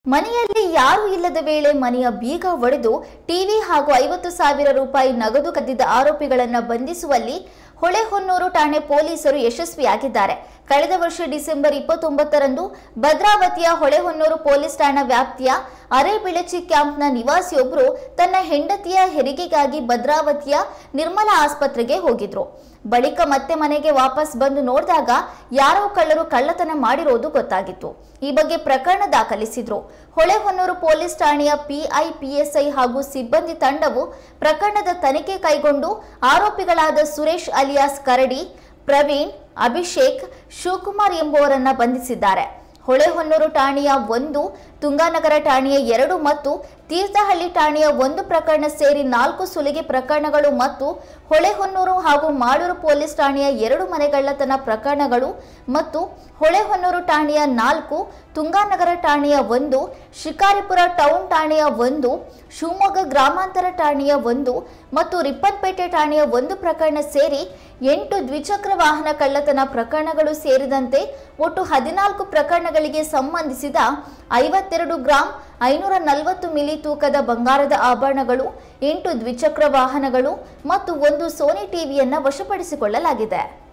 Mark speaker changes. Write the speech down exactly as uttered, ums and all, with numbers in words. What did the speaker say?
Speaker 1: ಮನೆಯಲ್ಲಿ ಯಾರು ಇಲ್ಲದ ವೇಳೆ ಮನೆಯ ಬೀಗ ಒಡೆದು ಟಿವಿ ಹಾಗೂ ಐವತ್ತು ಸಾವಿರ ರೂಪಾಯಿ ನಗದು ಕದ್ದಿದ್ದ ಆರೋಪಿಗಳನ್ನು ಬಂಧಿಸುವಲ್ಲಿ ಹೊಳೆಹೊನ್ನೂರು ಠಾಣೆ ಪೊಲೀಸರು ಯಶಸ್ವಿಯಾಗಿದ್ದಾರೆ. ಕಳೆದ ವರ್ಷ ಡಿಸೆಂಬರ್ ಇಪ್ಪತ್ತೊಂಬತ್ತರಂದು ಭದ್ರಾವತಿಯ ಹೊಳೆಹೊನ್ನೂರು ಪೊಲೀಸ್ ಠಾಣಾ ವ್ಯಾಪ್ತಿಯ ಅರೆಬಿಳಚಿ ಕ್ಯಾಂಪ್ನ ನಿವಾಸಿಯೊಬ್ಬರು ತನ್ನ ಹೆಂಡತಿಯ ಹೆರಿಗೆಗಾಗಿ ಭದ್ರಾವತಿಯ ನಿರ್ಮಲಾ ಆಸ್ಪತ್ರೆಗೆ ಹೋಗಿದ್ರು. ಬಳಿಕ ಮತ್ತೆ ಮನೆಗೆ ವಾಪಸ್ ಬಂದು ನೋಡಿದಾಗ ಯಾರೋ ಕಳ್ಳರು ಕಳ್ಳತನ ಮಾಡಿರೋದು ಗೊತ್ತಾಗಿತ್ತು. ಈ ಬಗ್ಗೆ ಪ್ರಕರಣ ದಾಖಲಿಸಿದ್ರು. ಹೊಳೆಹೊನ್ನೂರು ಪೊಲೀಸ್ ಠಾಣೆಯ ಪಿಐ, ಪಿಎಸ್ಐ ಹಾಗೂ ಸಿಬ್ಬಂದಿ ತಂಡವು ಪ್ರಕರಣದ ತನಿಖೆ ಕೈಗೊಂಡು ಆರೋಪಿಗಳಾದ ಸುರೇಶ್ ಅಲಿಯಾಸ್ ಕರಡಿ, ಪ್ರವೀಣ್, ಅಭಿಷೇಕ್, ಶಿವಕುಮಾರ್ ಎಂಬುವರನ್ನ ಬಂಧಿಸಿದ್ದಾರೆ. ಹೊಳೆಹೊನ್ನೂರು ಠಾಣೆಯ ಒಂದು, ತುಂಗಾನಗರ ಠಾಣೆಯ ಎರಡು ಮತ್ತು ತೀರ್ಥಹಳ್ಳಿ ಠಾಣೆಯ ಒಂದು ಪ್ರಕರಣ ಸೇರಿ ನಾಲ್ಕು ಸುಲಿಗೆ ಪ್ರಕರಣಗಳು ಮತ್ತು ಹೊಳೆಹೊನ್ನೂರು ಹಾಗೂ ಮಾಡೂರು ಪೊಲೀಸ್ ಠಾಣೆಯ ಎರಡು ಮನೆಗಳ್ಳತನ ಪ್ರಕರಣಗಳು ಮತ್ತು ಹೊಳೆಹೊನ್ನೂರು ಠಾಣೆಯ ನಾಲ್ಕು, ತುಂಗಾನಗರ ಠಾಣೆಯ ಒಂದು, ಶಿಕಾರಿಪುರ ಟೌನ್ ಠಾಣೆಯ ಒಂದು, ಶಿವಮೊಗ್ಗ ಗ್ರಾಮಾಂತರ ಠಾಣೆಯ ಒಂದು ಮತ್ತು ರಿಪ್ಪನ್ಪೇಟೆ ಠಾಣೆಯ ಒಂದು ಪ್ರಕರಣ ಸೇರಿ ಎಂಟು ದ್ವಿಚಕ್ರ ವಾಹನ ಕಳ್ಳತನ ಪ್ರಕರಣಗಳು ಸೇರಿದಂತೆ ಒಟ್ಟು ಹದಿನಾಲ್ಕು ಪ್ರಕರಣಗಳಿಗೆ ಸಂಬಂಧಿಸಿದ ಐವತ್ತೆರಡು ಗ್ರಾಂ ಐನೂರ ನಲವತ್ತು ಮಿಲಿ ತೂಕದ ಬಂಗಾರದ ಆಭರಣಗಳು, ಎಂಟು ದ್ವಿಚಕ್ರ ವಾಹನಗಳು ಮತ್ತು ಒಂದು ಸೋನಿ ಟಿವಿಯನ್ನು ವಶಪಡಿಸಿಕೊಳ್ಳಲಾಗಿದೆ.